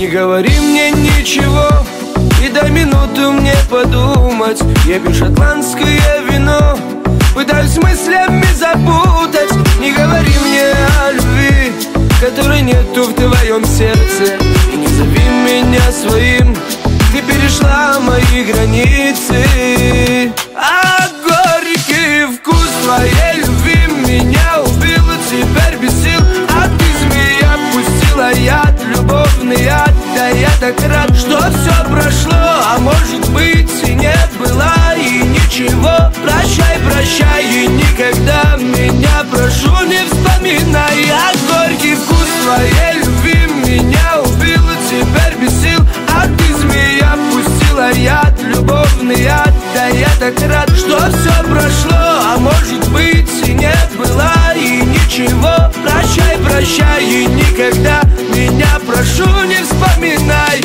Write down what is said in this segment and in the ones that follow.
говори мне ничего и дай минуту мне подумать. Я пью шотландское вино, пытаюсь мыслями запутать. Не говори мне о любви, которой нету в твоем сердце, и не зови меня своим, ты перешла мои границы. А горький вкус твоей любви меня убил, теперь без сил. А ты, змея, пустила яд, любовный яд. Да я так рад, что все прошло, а может быть и не было, и ничего. Прощай, прощай, и никогда меня, прошу, не вспоминай. А горький вкус твоей любви меня убил, теперь без сил. А ты, змея, пустила яд, любовный яд. Да я так рад, что все прошло, а может быть и не было, и ничего. Прощай, прощай, и никогда меня, прошу, не вспоминай.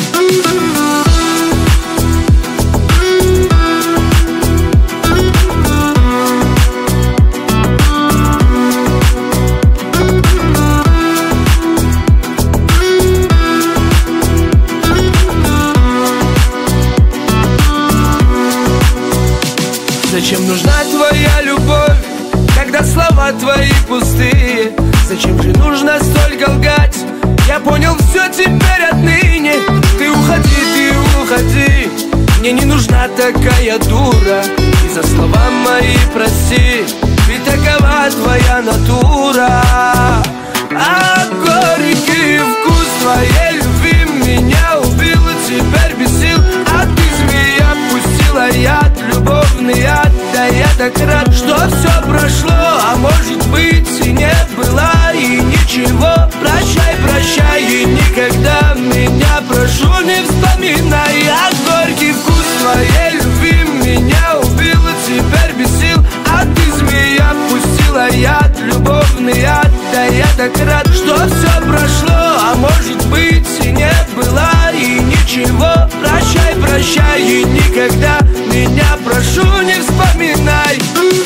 Зачем нужна твоя любовь, когда слова твои пустые? Зачем же нужно столько лгать? Я понял все теперь отныне. Ты уходи, мне не нужна такая дура. И за слова мои прости, ведь такова твоя натура. А горький вкус твоей любви меня убил, теперь без сил. А ты, змея, пустила яд, любовный яд. Да я так рад, что все прошло, а может быть и не было, и ничего. Прощай, прощай, и никогда меня, прошу, не вспоминай. А горький вкус твоей любви меня убил, теперь без сил. А ты, змея, пустила яд, любовный яд. Да я так рад, что все прошло, а может быть и не было, и ничего. Прощай, прощай, и никогда меня, прошу, не вспоминай.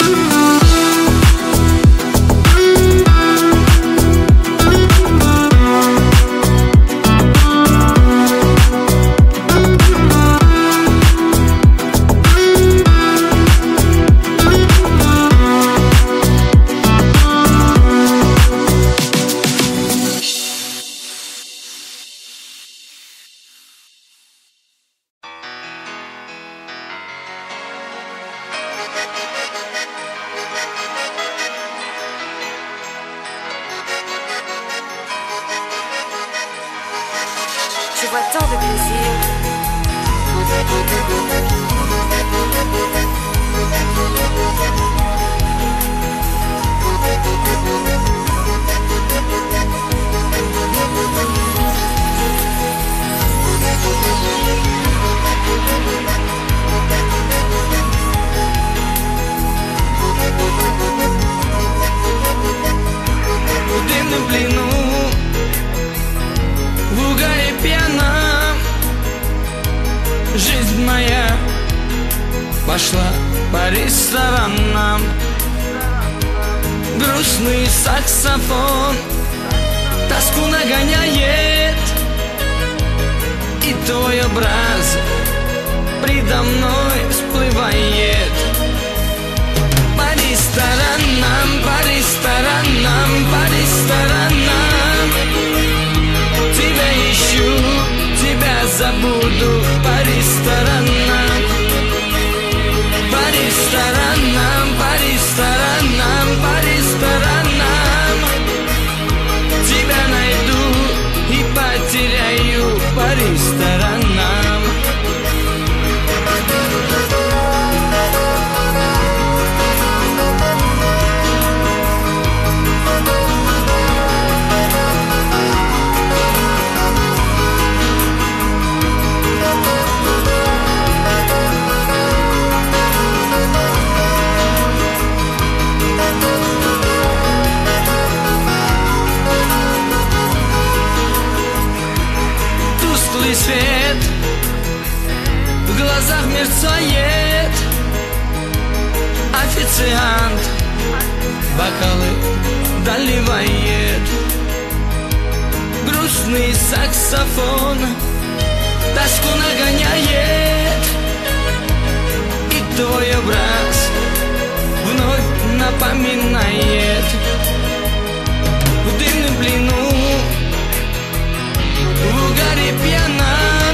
Je vois tant de plaisir. В дымном плену, в угаре пьяном, жизнь моя пошла по ресторанам. Грустный саксофон тоску нагоняет, и твой образ предо мной всплывает. По ресторанам, по ресторанам, по ресторанам тебя ищу, тебя забуду. По ресторанам, по ресторанам, по ресторанам, по ресторанам тебя найду и потеряю. По ресторанам. Тусклый свет в глазах мерцает, официант бокалы доливает. Грустный саксофон тоску нагоняет, и твой образ вновь напоминает. В дымном плену, в угаре пьяном,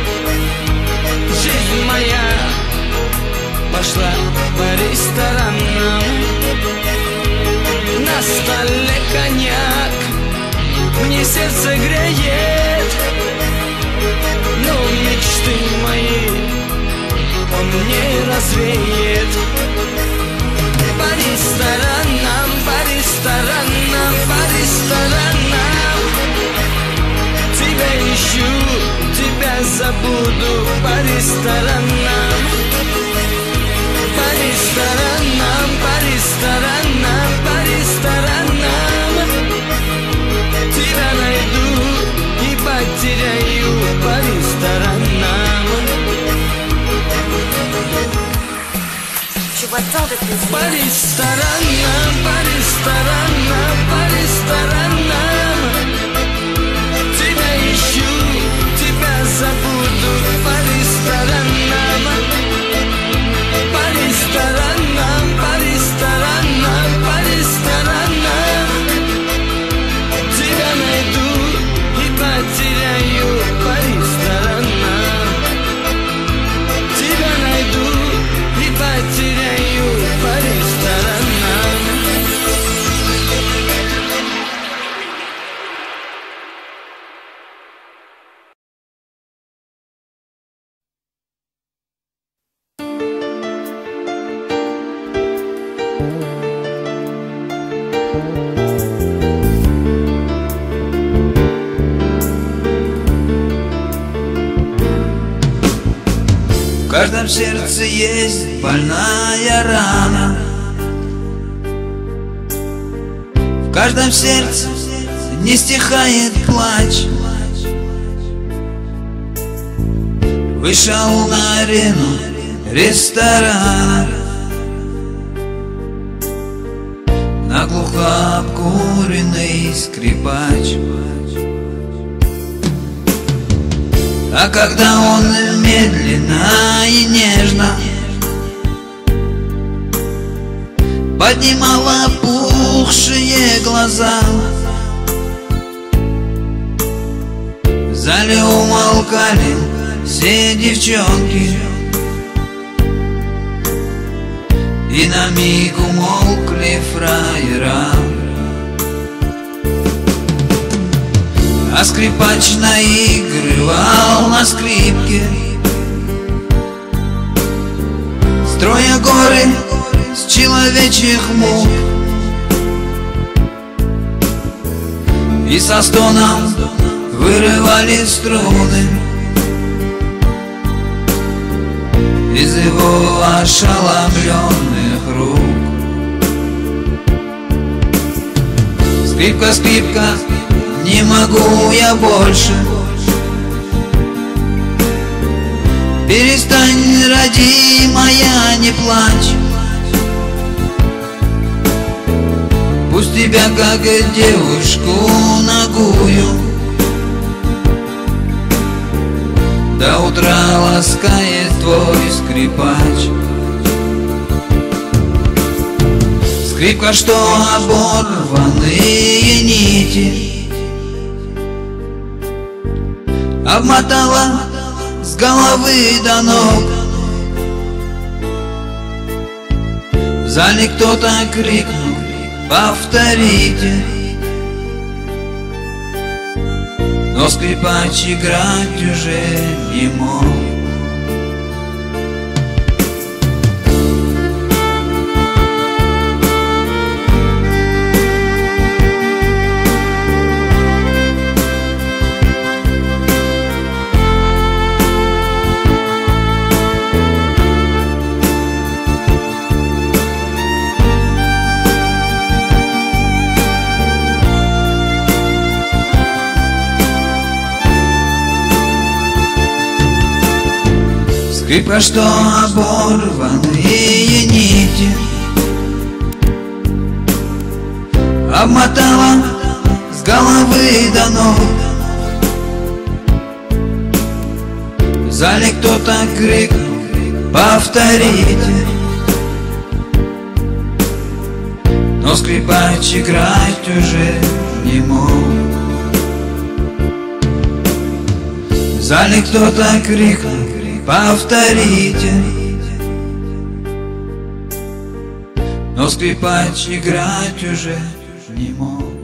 жизнь моя пошла по ресторанам. На столе коньяк мне сердце греет, но мечты мои он не развеет. По ресторанам, по ресторанам, по ресторанам тебя ищу, тебя забуду. По ресторанам, по ресторанам, по ресторанам, по ресторанам тебя найду и потеряю. По ресторанам. Je vois tant de plaisir. По ресторанам, по ресторанам, по ресторанам тебя ищу, тебя забуду. По ресторанам, по ресторанам, по ресторанам, по ресторанам тебя найду и потеряю. По ресторанам тебя найду и потеряю. По ресторанам. В каждом сердце есть больная рана, в каждом сердце не стихает плач. Вышел на арену ресторана, наглухо обкуренный скрипач. А когда он медленно и нежно поднимал опухшие глаза, в зале умолкали все девчонки, и на миг умолкли фраера. А скрипач наигрывал на скрипке, строя горы с человечьих мук, и со стоном вырывали струны из его ошеломленных рук. Скрипка, скрипка, не могу я больше. Перестань, родимая, не плачь. Пусть тебя, как девушку нагую, до утра ласкает твой скрипач. Скрипка, что оборванные нити обмотала с головы до ног. В зале кто-то крикнул: повторите. Но скрипач играть уже не мог. Скрипка, что оборванные нити обмотала с головы до ног. зале кто-то крикнул: повторите. Но скрипач играть уже не мог. В зале кто-то крикнул: повторите. Но скрипач играть уже не мог.